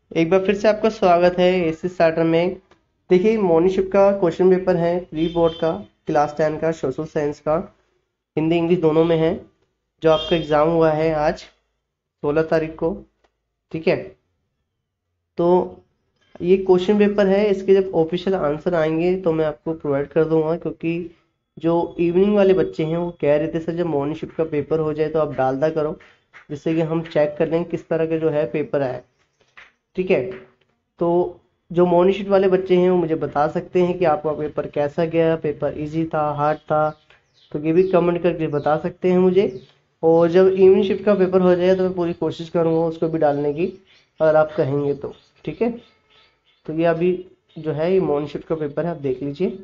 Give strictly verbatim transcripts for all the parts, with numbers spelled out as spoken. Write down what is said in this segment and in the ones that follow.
एक बार फिर से आपका स्वागत है एसी स्टार्टर में। देखिए, मॉर्निंग शिफ्ट का क्वेश्चन पेपर है, प्री बोर्ड का, क्लास टेन का, सोशल साइंस का, हिंदी इंग्लिश दोनों में है। जो आपका एग्ज़ाम हुआ है आज सोलह तारीख को। ठीक है, तो ये क्वेश्चन पेपर है, इसके जब ऑफिशियल आंसर आएंगे तो मैं आपको प्रोवाइड कर दूंगा, क्योंकि जो इवनिंग वाले बच्चे हैं वो कह रहे थे सर जब मॉर्निंग शिफ्ट का पेपर हो जाए तो आप डाल दा करो, जिससे कि हम चेक कर लें किस तरह के जो है पेपर आए। ठीक है, तो जो मॉर्निंग शिफ्ट वाले बच्चे हैं वो मुझे बता सकते हैं कि आपका पेपर कैसा गया, पेपर इजी था, हार्ड था, तो ये भी कमेंट करके बता सकते हैं मुझे। और जब इवनिंग शिफ्ट का पेपर हो जाए तो मैं पूरी कोशिश करूंगा उसको भी डालने की, अगर आप कहेंगे तो। ठीक है, तो ये अभी जो है ये मॉर्निंग शिफ्ट का पेपर है, आप देख लीजिए।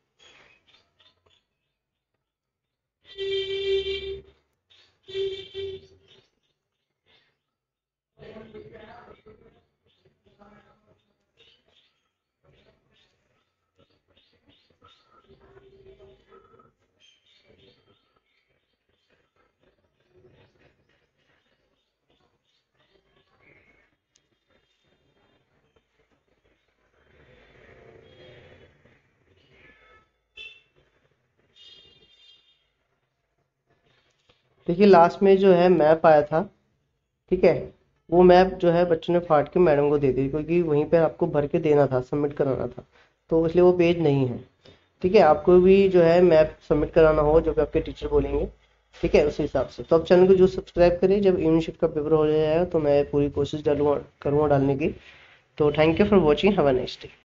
देखिए, लास्ट में जो है मैप आया था, ठीक है, वो मैप जो है बच्चों ने फाड़ के मैडम को दे दी, क्योंकि वहीं पे आपको भर के देना था, सबमिट कराना था, तो इसलिए वो पेज नहीं है। ठीक है, आपको भी जो है मैप सबमिट कराना हो जो भी आपके टीचर बोलेंगे, ठीक है, उस हिसाब से। तो आप चैनल को जो सब्सक्राइब करिए, जब यूनिशिप का पेपर हो जाएगा तो मैं पूरी कोशिश डालूंगा करूँगा डालने की। तो thank you for watching, have a nice day.